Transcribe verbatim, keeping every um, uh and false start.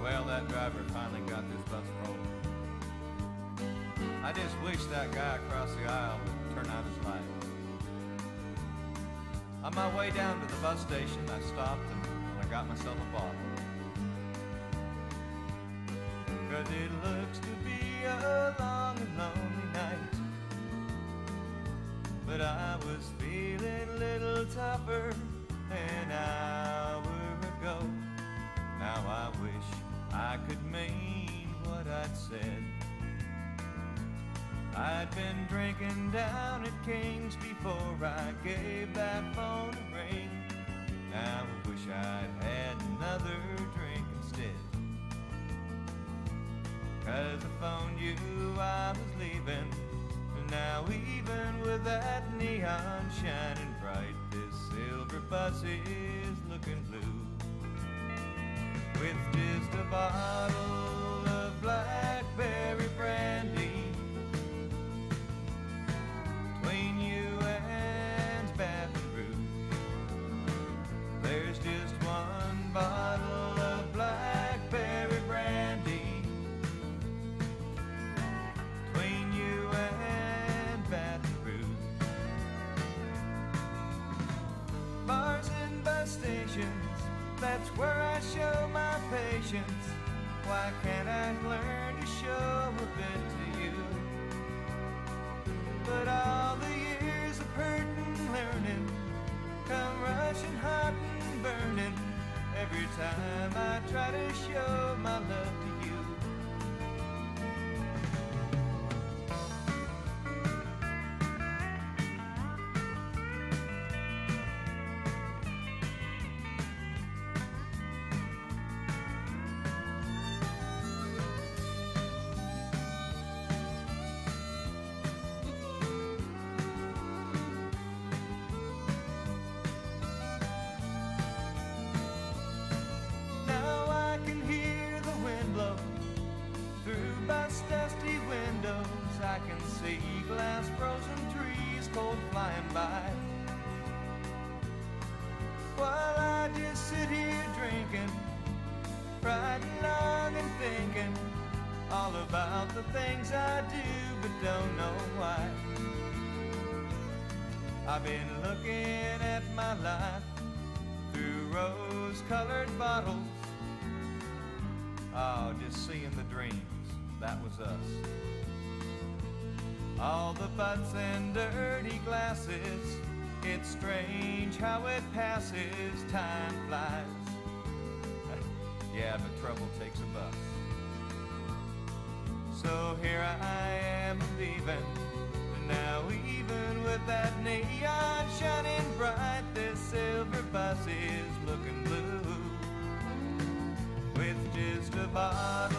Well, that driver finally got this bus rolling. I just wish that guy across the aisle would turn out his lights. On my way down to the bus station, I stopped and I got myself a bottle. 'Cause it looks to be a long and lonely night. But I was feeling a little tougher an hour ago. Now I wish I could mean what I'd said. I'd been drinking down at King's before I gave that phone a ring. Now I wish I'd had another drink instead. 'Cause I phoned you I was leaving. Now even with that neon shining bright, this silver bus is looking blue. With just a bottle of Blackberry Brandy between you and Baton Rouge. There's just one bottle of Blackberry Brandy between you and Baton Rouge. Bars and bus stations, that's where I show my patience. Why can't I learn to show a bit to you? But all the years of hurting, learning, come rushing hot and burning every time I try to show my love to you. Through bus dusty windows I can see glass frozen trees cold flying by, while I just sit here drinking, riding along and thinking all about the things I do but don't know why. I've been looking at my life through rose-colored bottles. Oh, just seeing the dreams, that was us. All the butts and dirty glasses, it's strange how it passes, time flies. Yeah, but trouble takes a bus. So here I am leaving, and now even with that neon shining bright, this silver bus is looking blue. With just a bottle